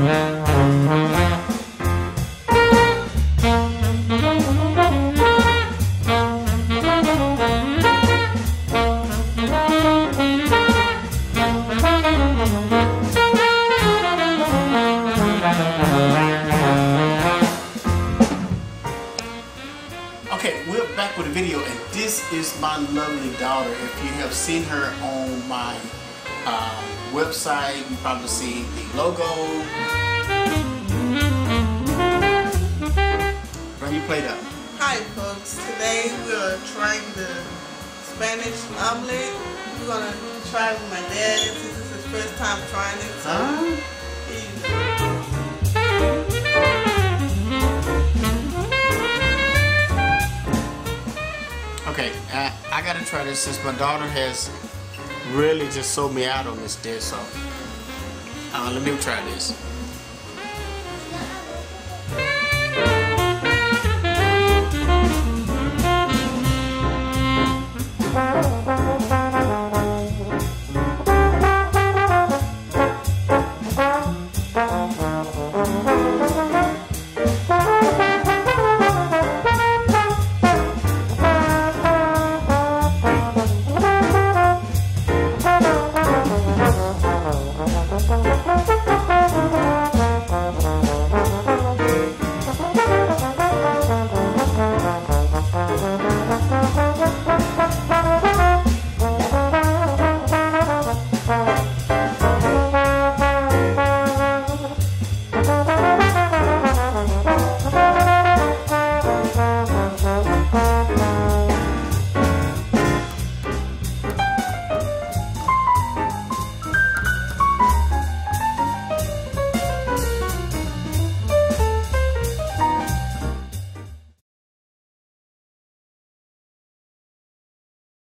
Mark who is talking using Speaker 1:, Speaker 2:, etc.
Speaker 1: Okay, we're back with a video, and this is my lovely daughter. If you have seen her on my website, you probably see the logo. Bring your plate up.
Speaker 2: Hi folks, today we are trying the Spanish omelet. We're going to try it with my dad since this is his first time trying it. So
Speaker 1: okay, I gotta try this since my daughter has really just sold me out on this dish, so let me try this.